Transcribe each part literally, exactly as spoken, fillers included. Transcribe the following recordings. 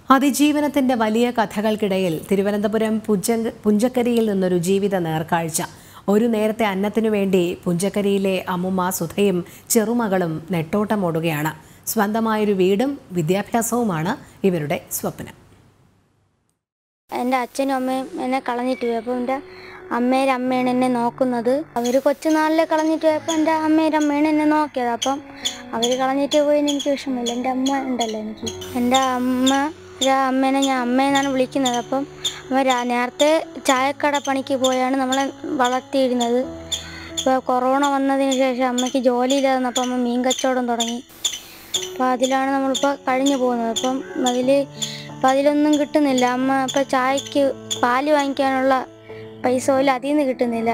അതിജീവനത്തിന്റെ വലിയ കഥകൾക്കിടയിൽ തിരുവനന്തപുരം പുഞ്ചക്കരിയിൽ നിന്നൊരു ജീവിത നേർക്കാഴ്ച. ഒരു നേരത്തെ അന്നത്തിനു വേണ്ടി പുഞ്ചക്കരിയിലെ അമ്മുമ്മ സുധയും ചെറുമകളും നെട്ടോട്ടമോടുകയാണ്. സ്വന്തമായൊരു വീടും വിദ്യാഭ്യാസവുമാണ് ഇവരുടെ സ്വപ്നം. എൻ്റെ അച്ഛനും അമ്മയും എന്നെ കളഞ്ഞിട്ട് പോയി. അപ്പോൾ എൻ്റെ അമ്മയുടെ അമ്മയാണ് എന്നെ നോക്കുന്നത്. അവർ കൊച്ചുനാളിലെ കളഞ്ഞിട്ട് പോയപ്പോൾ എൻ്റെ അമ്മയുടെ അമ്മയാണ് എന്നെ നോക്കിയത്. അപ്പം അവർ കളഞ്ഞിട്ട് പോയതിന് എനിക്ക് വിഷമമില്ല. എൻ്റെ അമ്മ ഉണ്ടല്ലോ എനിക്ക്. എൻ്റെ അമ്മ അമ്മേനെ ഞാൻ അമ്മയെന്നാണ് വിളിക്കുന്നത്. അപ്പം അമ്മ നേരത്തെ ചായക്കട പണിക്ക് പോയാണ് നമ്മളെ വളർത്തിയിരുന്നത്. ഇപ്പോൾ കൊറോണ വന്നതിന് ശേഷം അമ്മയ്ക്ക് ജോലിയില്ലാതെ വന്നപ്പോൾ അമ്മ മീൻ കച്ചവടം തുടങ്ങി. അപ്പോൾ അതിലാണ് നമ്മളിപ്പോൾ കഴിഞ്ഞു പോകുന്നത്. അപ്പം അതിൽ അപ്പം അതിലൊന്നും കിട്ടുന്നില്ല. അമ്മ ഇപ്പോൾ ചായക്ക് പാല് വാങ്ങിക്കാനുള്ള പൈസ പോലും അതിൽ നിന്ന് കിട്ടുന്നില്ല.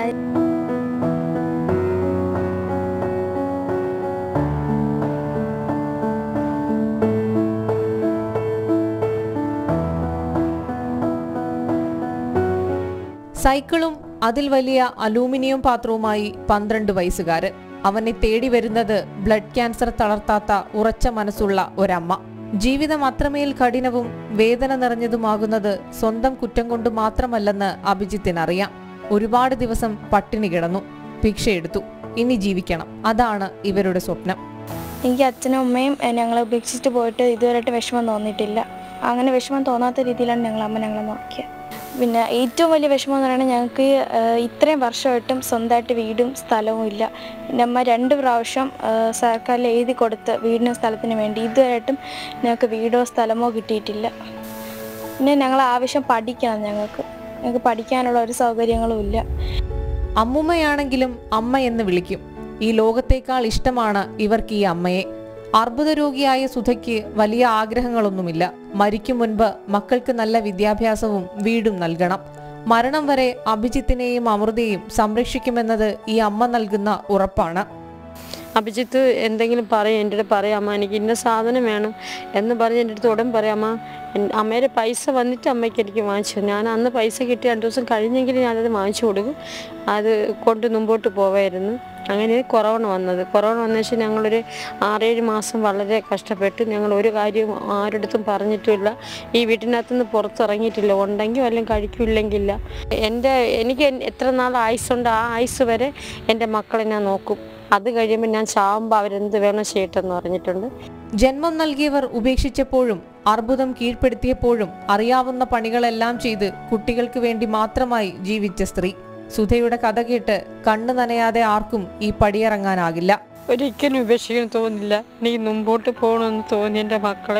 സൈക്കിളും അതിൽ വലിയ അലൂമിനിയം പാത്രവുമായി പന്ത്രണ്ട് വയസ്സുകാരൻ. അവനെ തേടി വരുന്നത് ബ്ലഡ് ക്യാൻസർ തളർത്താത്ത ഉറച്ച മനസ്സുള്ള ഒരമ്മ. ജീവിതം അത്രമേൽ കഠിനവും വേദന നിറഞ്ഞതുമാകുന്നത് സ്വന്തം കുറ്റം കൊണ്ട് മാത്രമല്ലെന്ന് അഭിജിത്തിനറിയാം. ഒരുപാട് ദിവസം പട്ടിണി കിടന്നു, ഭിക്ഷയെടുത്തു. ഇനി ജീവിക്കണം, അതാണ് ഇവരുടെ സ്വപ്നം. എനിക്ക് അച്ഛനും അമ്മയും ഞങ്ങളെ ഉപേക്ഷിച്ചിട്ട് പോയിട്ട് ഇതുവരെയായിട്ട് വിഷമം തോന്നിയിട്ടില്ല. അങ്ങനെ വിഷമം തോന്നാത്ത രീതിയിലാണ് ഞങ്ങൾ അമ്മ ഞങ്ങളെ നോക്കിയത്. പിന്നെ ഏറ്റവും വലിയ വിഷമം എന്ന് പറയുന്നത് ഞങ്ങൾക്ക് ഇത്രയും വർഷമായിട്ടും സ്വന്തമായിട്ട് വീടും സ്ഥലവും ഇല്ല. എൻ്റെ അമ്മ രണ്ട് പ്രാവശ്യം സർക്കാരിൽ എഴുതി കൊടുത്ത് വീടിനും സ്ഥലത്തിന് വേണ്ടി ഇതുവരെയായിട്ടും ഞങ്ങൾക്ക് വീടോ സ്ഥലമോ കിട്ടിയിട്ടില്ല. പിന്നെ ഞങ്ങൾ ആവശ്യം പഠിക്കണം. ഞങ്ങൾക്ക് ഞങ്ങൾക്ക് പഠിക്കാനുള്ള ഒരു സൗകര്യങ്ങളും ഇല്ല. അമ്മുമ്മയാണെങ്കിലും അമ്മ എന്ന് വിളിക്കും. ഈ ലോകത്തേക്കാൾ ഇഷ്ടമാണ് ഇവർക്ക് ഈ അമ്മയെ. അർബുദ രോഗിയായ സുധയ്ക്ക് വലിയ ആഗ്രഹങ്ങളൊന്നുമില്ല. മരിക്കും മുൻപ് മക്കൾക്ക് നല്ല വിദ്യാഭ്യാസവും വീടും നൽകണം. മരണം വരെ അഭിജിത്തിനെയും അമൃതയെയും സംരക്ഷിക്കുമെന്നത് ഈ അമ്മ നൽകുന്ന ഉറപ്പാണ്. അഭിജിത്ത് എന്തെങ്കിലും പറയും, എൻ്റെ അടുത്ത് പറയാം, അമ്മ എനിക്ക് ഇന്ന സാധനം വേണം എന്ന് പറഞ്ഞ് എൻ്റെ അടുത്ത് ഉടൻ പറയാം, അമ്മ അമ്മയുടെ പൈസ വന്നിട്ട് അമ്മയ്ക്ക് എനിക്ക് വാങ്ങിച്ചു. ഞാൻ അന്ന് പൈസ കിട്ടി രണ്ട് ദിവസം കഴിഞ്ഞെങ്കിലും ഞാനത് വാങ്ങിച്ചു കൊടുക്കും. അത് കൊണ്ട് മുമ്പോട്ട് പോവായിരുന്നു. അങ്ങനെ കൊറോണ വന്നത് കൊറോണ വന്ന ശേഷം ഞങ്ങളൊരു ആറേഴ് മാസം വളരെ കഷ്ടപ്പെട്ട് ഞങ്ങൾ ഒരു കാര്യവും ആരുടെടുത്തും പറഞ്ഞിട്ടുമില്ല. ഈ വീട്ടിനകത്തുനിന്ന് പുറത്തിറങ്ങിയിട്ടില്ല. ഉണ്ടെങ്കിൽ വല്ലതും കഴിക്കില്ലെങ്കില്ല. എൻ്റെ എനിക്ക് എത്ര നാൾ ആയുസ്സുണ്ട് ആ ആയുസ് വരെ എൻ്റെ മക്കളെ ഞാൻ നോക്കും. അത് കഴിയുമ്പോൾ ഞാൻ ചാവുമ്പോൾ അവരെന്ത് വേണം ചെയ്യട്ടെന്ന് പറഞ്ഞിട്ടുണ്ട്. ജന്മം നൽകിയവർ ഉപേക്ഷിച്ചപ്പോഴും അർബുദം കീഴ്പ്പെടുത്തിയപ്പോഴും അറിയാവുന്ന പണികളെല്ലാം ചെയ്ത് കുട്ടികൾക്ക് വേണ്ടി മാത്രമായി ജീവിച്ച സ്ത്രീ. സുധയുടെ കഥ കേട്ട് കണ്ണു നനയാതെ ആർക്കും ഈ പടിയിറങ്ങാനാകില്ല. ഒരിക്കലും ഉപേക്ഷിക്കാൻ തോന്നില്ല. എനിക്ക് മുമ്പോട്ട് പോകണമെന്ന് തോന്നി. എൻ്റെ മക്കളെ,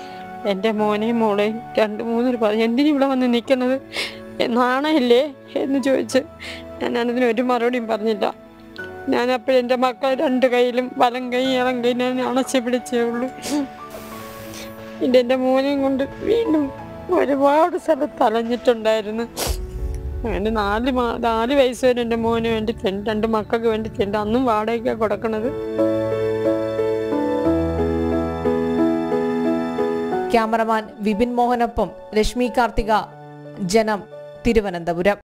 എൻ്റെ മോനെയും മോളെയും രണ്ട് മൂന്നൊരു പറഞ്ഞു, എന്തിനും ഇവിടെ വന്ന് നിൽക്കുന്നത്, നാണയില്ലേ എന്ന് ചോദിച്ച് ഞാൻ അതിന് ഒരു മറുപടിയും പറഞ്ഞില്ല. ഞാൻ അപ്പോൾ എൻ്റെ മക്കളെ രണ്ട് കൈയിലും വലം കൈ ഇളം കൈ ഞാൻ അണച്ചു പിടിച്ചേ ഉള്ളൂ. ഇത് എൻ്റെ മോനെയും കൊണ്ട് വീണ്ടും ഒരുപാട് സ്ഥലത്ത് അലഞ്ഞിട്ടുണ്ടായിരുന്നു. അങ്ങനെ നാല് മാ നാല് വയസ്സ് വരെ എൻ്റെ മോന് വേണ്ടി തെണ്ട് രണ്ട് മക്കൾക്ക് വേണ്ടി തെണ്ട് അന്നും വാടകയ്ക്കാണ് കൊടുക്കണത്. ക്യാമറമാൻ വിപിൻ മോഹനൊപ്പം രശ്മി കാർത്തിക, ജനം, തിരുവനന്തപുരം.